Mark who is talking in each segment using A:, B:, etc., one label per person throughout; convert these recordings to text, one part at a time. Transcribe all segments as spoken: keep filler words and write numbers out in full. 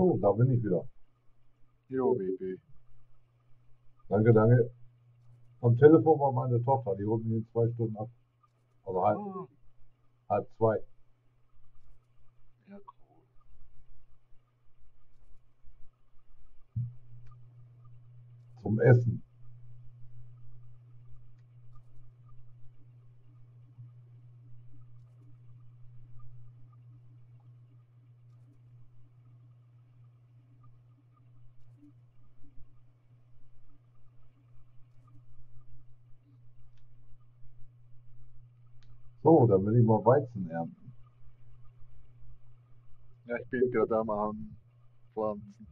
A: So, da bin ich wieder.
B: Jo, W B.
A: Danke, danke. Am Telefon war meine Tochter, die holt mich in zwei Stunden ab. Also halb,
B: Ah,
A: halb zwei
B: ja, cool.
A: zum Essen. So, dann will ich mal Weizen ernten.
B: Ja, ich bin gerade am Anpflanzen.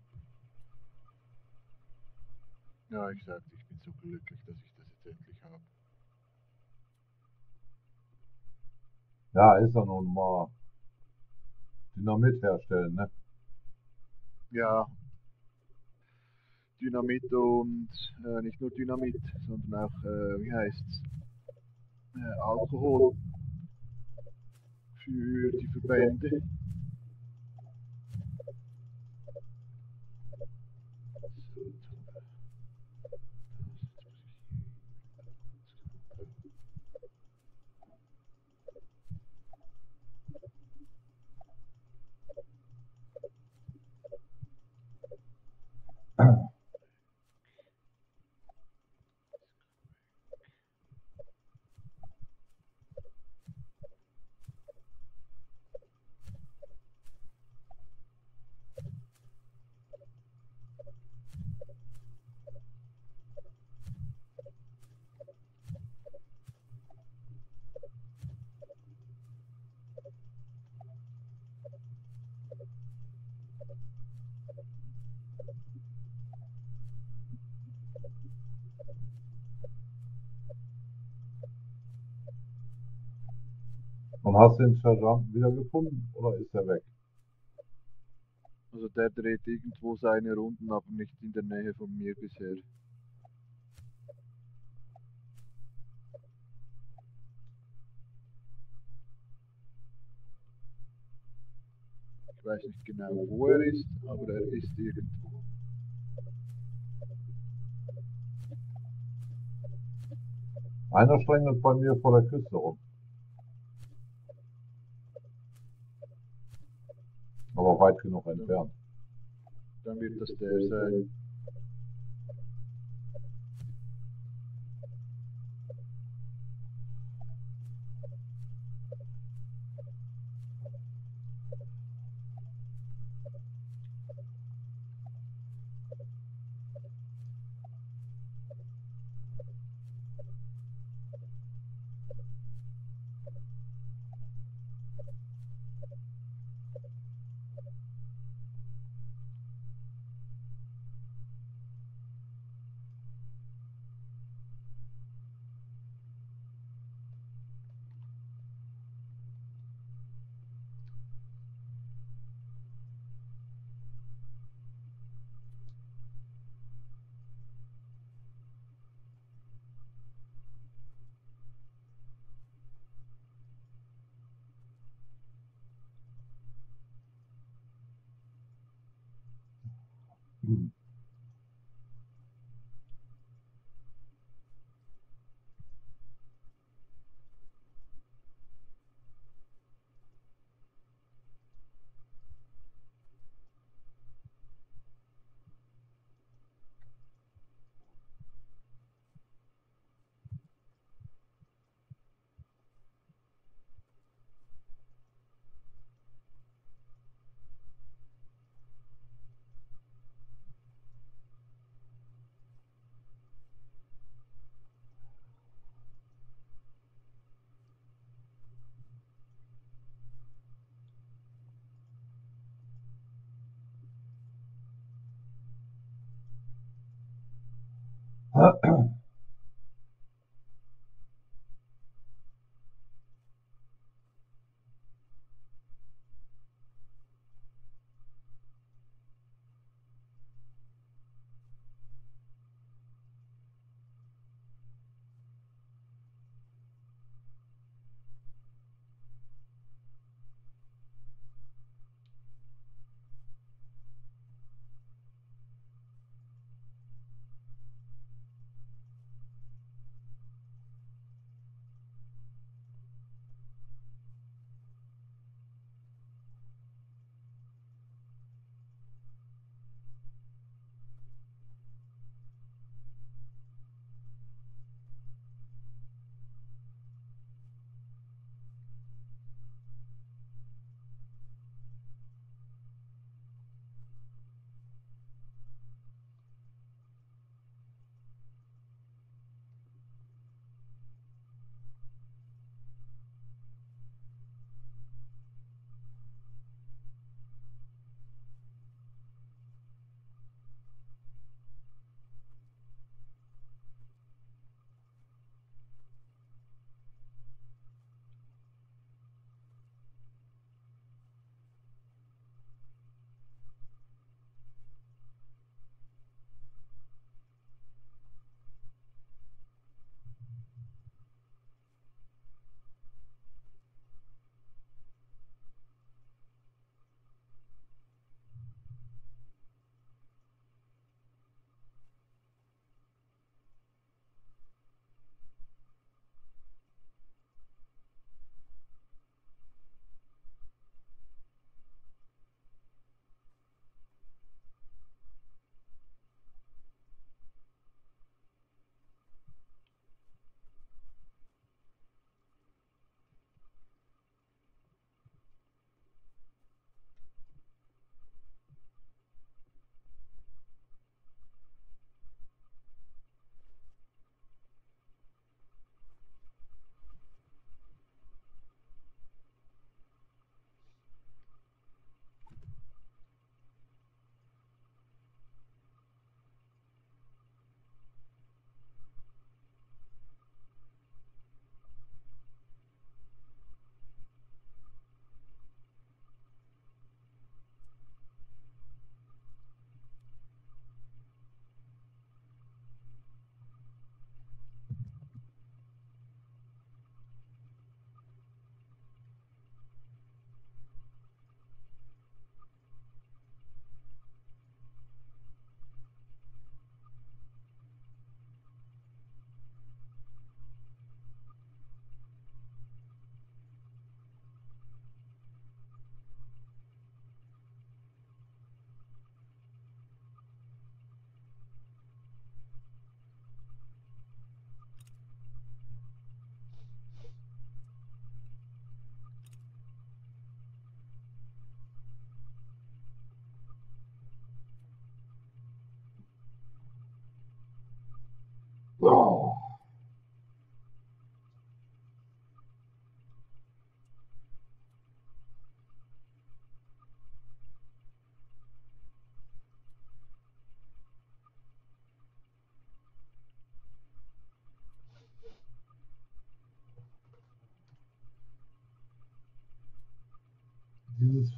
B: Ja, ich sagte, ich bin so glücklich, dass ich das jetzt endlich habe.
A: Ja, ist ja nun mal Dynamit herstellen, ne?
B: Ja, Dynamit und äh, nicht nur Dynamit, sondern auch, äh, wie heißt's, äh, Alkohol für die Verbände. So, jetzt haben wir das. Jetzt muss ich
A: Und hast du den Sergeanten wieder gefunden oder ist er weg?
B: Also der dreht irgendwo seine Runden, aber nicht in der Nähe von mir bisher. Ich weiß nicht genau, wo er ist, aber er ist irgendwo.
A: Einer schlängelt bei mir vor der Küste rum. Aber weit genug
B: Dann,
A: entfernt.
B: dann wird das der sein.
A: Hm.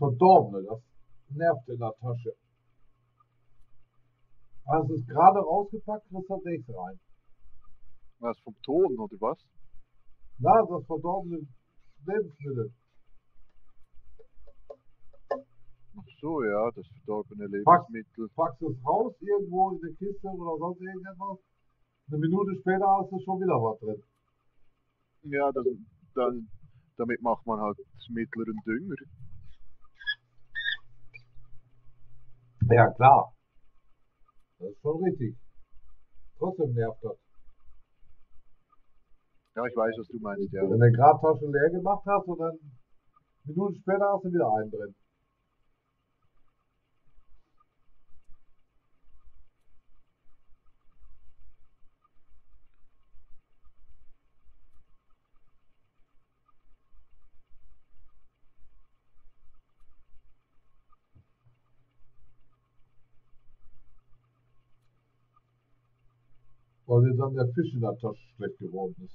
A: Verdorbene, das nervt in der Tasche. Hast du es gerade rausgepackt, kriegst du das nächste rein.
B: Was vom Ton oder was?
A: Na, das verdorbene Lebensmittel.
B: Ach so, ja, das verdorbene
A: Packst,
B: Lebensmittel.
A: packst es raus, irgendwo in der Kiste oder sonst irgendetwas. Eine Minute später hast du schon wieder was drin.
B: Ja, das, dann, damit macht man halt mittleren Dünger.
A: Ja, klar. Das ist schon richtig. Trotzdem nervt das.
B: Ja, ich weiß, was du meinst, ja.
A: Wenn du gerade Tasche leer gemacht hast und dann Minuten später hast du wieder einen drin. Weil dir dann der Fisch in der Tasche schlecht geworden ist.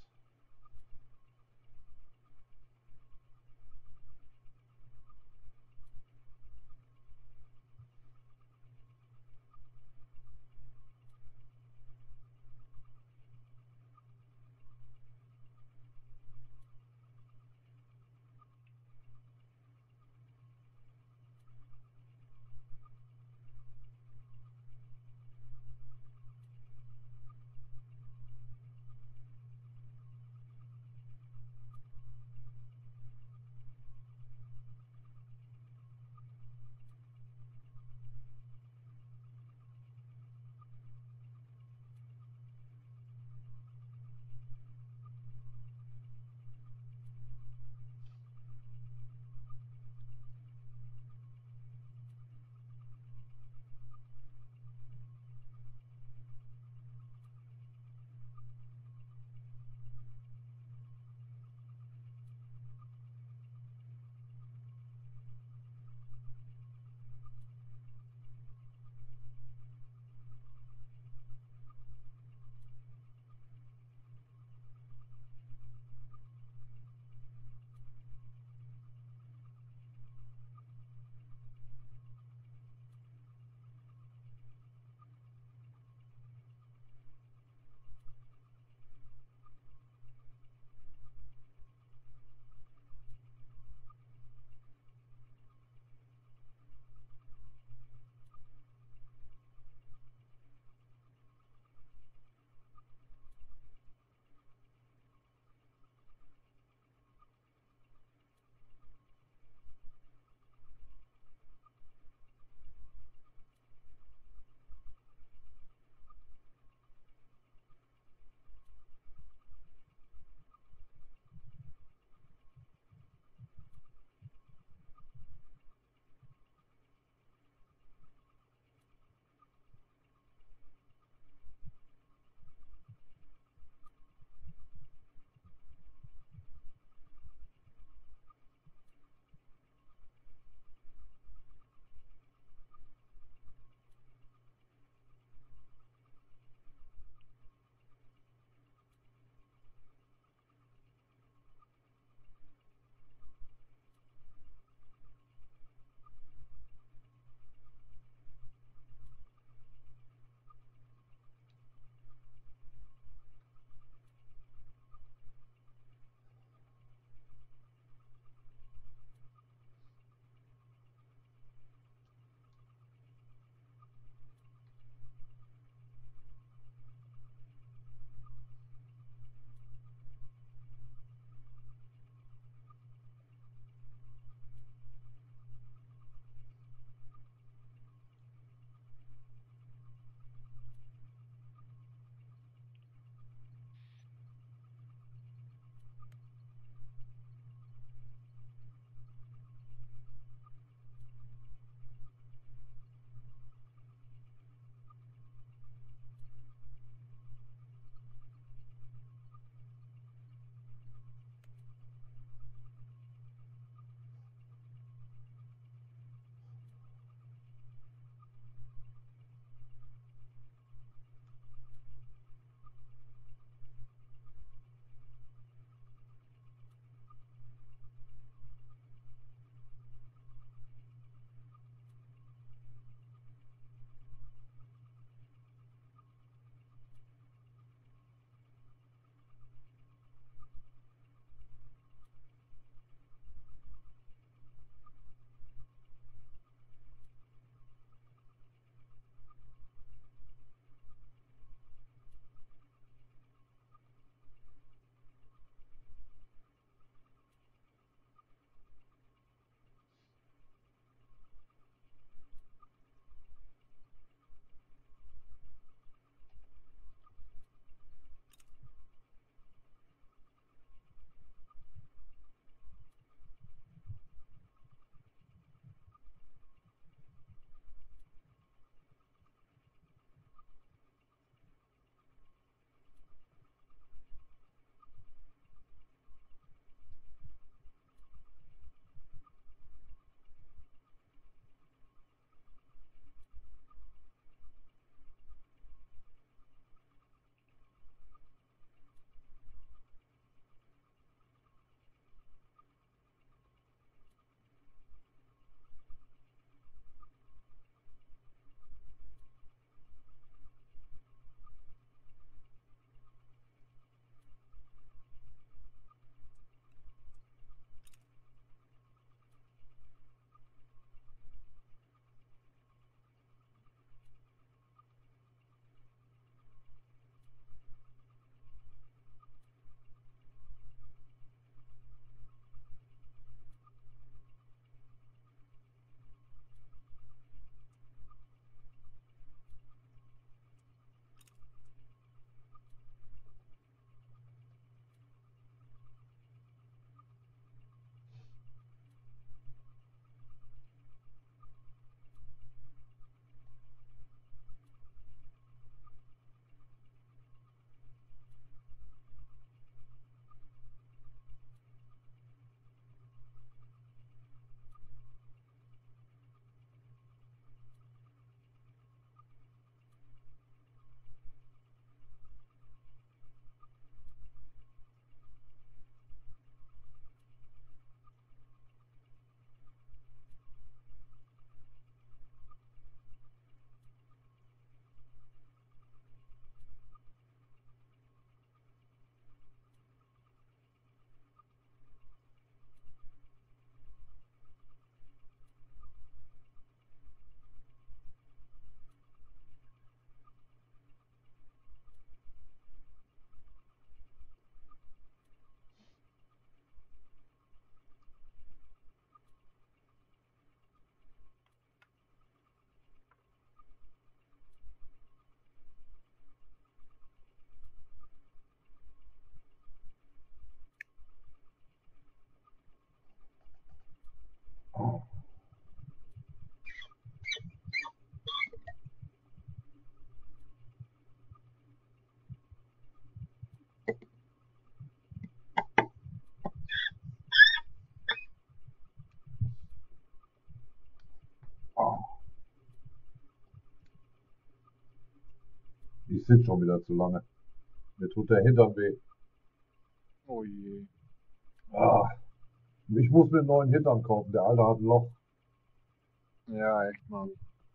A: sitze schon wieder zu lange. Mir tut der Hintern weh.
B: Oh je.
A: Ah, ich muss mir einen neuen Hintern kaufen. Der alte hat ein Loch.
B: Ja, echt mal.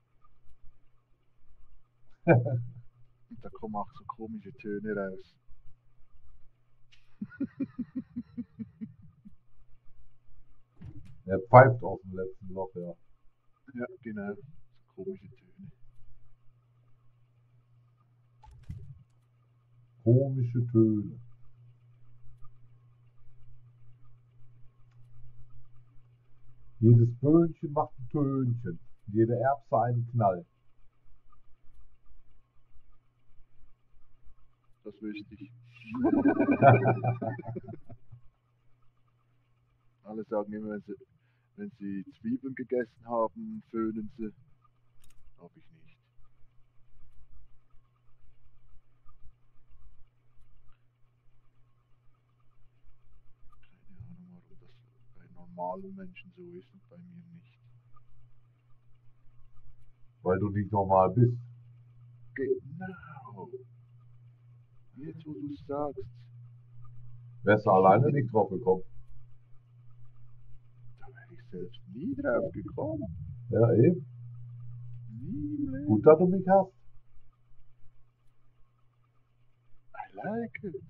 B: Und da kommen auch so komische Töne raus.
A: Er pfeift aus dem letzten Loch, ja.
B: Ja, genau. So komische Töne.
A: Komische Töne. Jedes Böhnchen macht ein Tönchen. Jede Erbse einen Knall.
B: Das wüsste ich. Alle sagen immer, wenn sie, wenn sie Zwiebeln gegessen haben, föhnen sie. Hab ich nicht. Keine Ahnung, warum das bei normalen Menschen so ist und bei mir nicht.
A: Weil du nicht normal bist.
B: Genau. Jetzt, wo du es sagst,
A: Wärst du alleine nicht drauf gekommen.
B: da wäre ich selbst nie drauf gekommen.
A: Ja, eben.
B: Nie im Leben.
A: Gut, dass du mich hast.
B: I like it.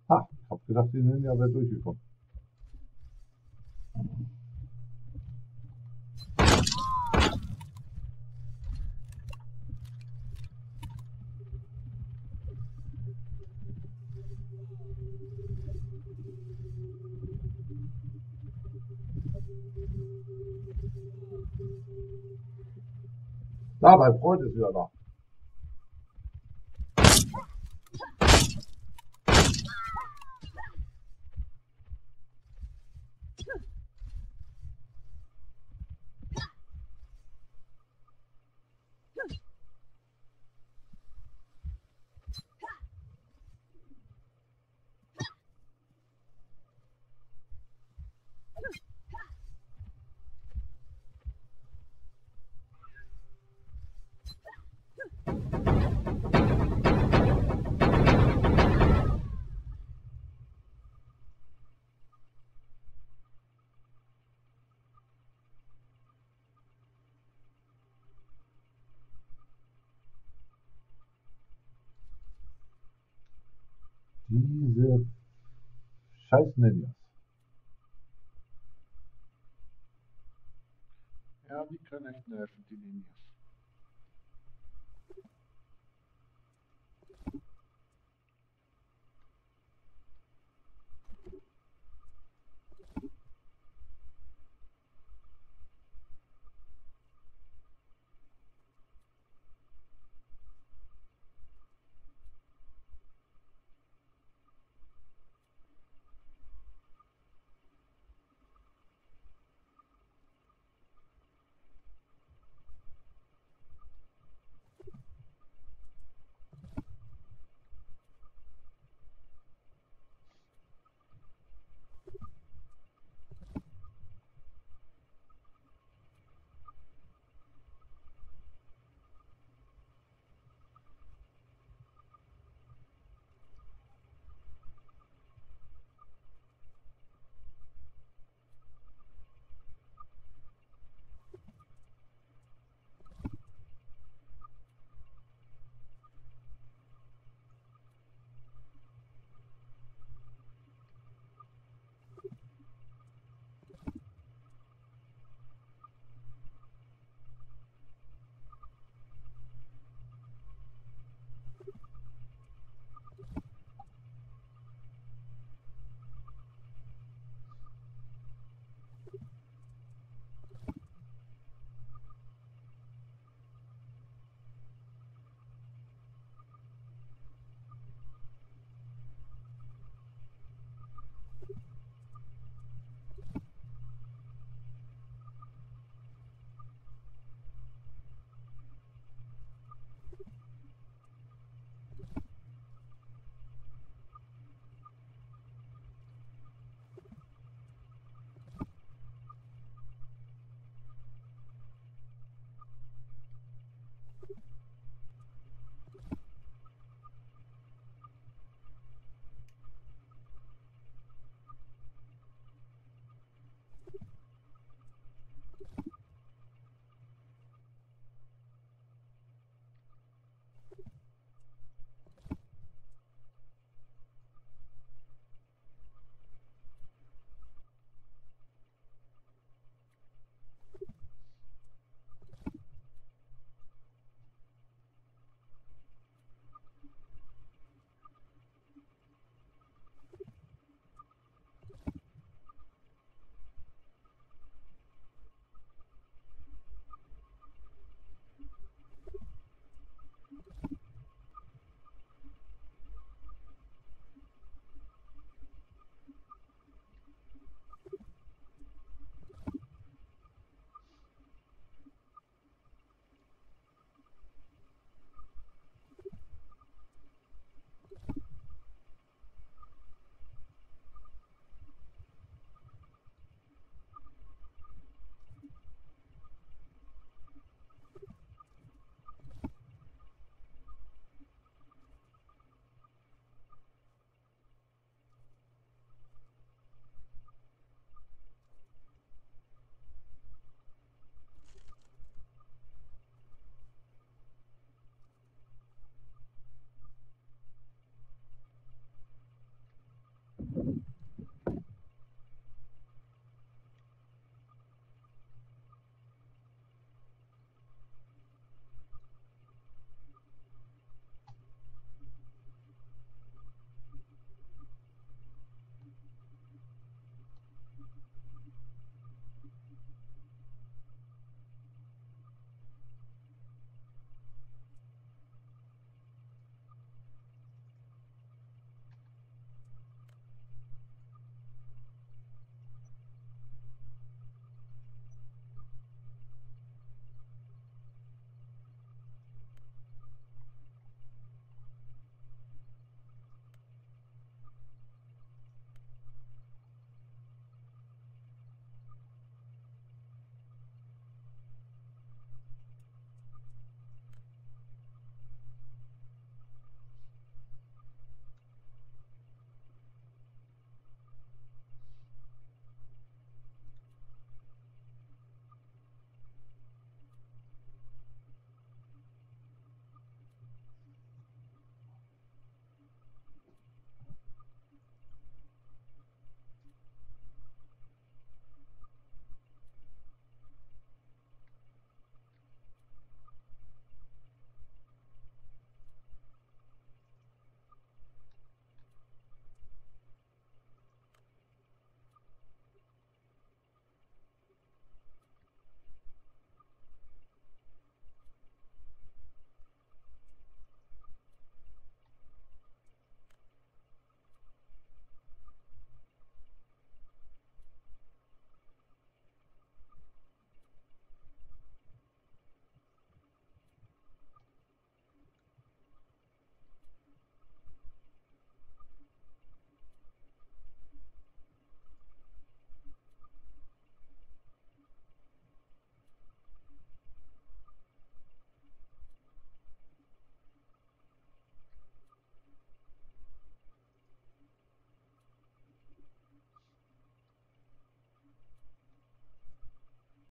A: Ha, ich hab gedacht, die Ninja wäre durchgekommen. Da, mein Freund ist wieder da. Diese scheiß Ninjas.
B: Ja, die können echt nerven, die Ninjas.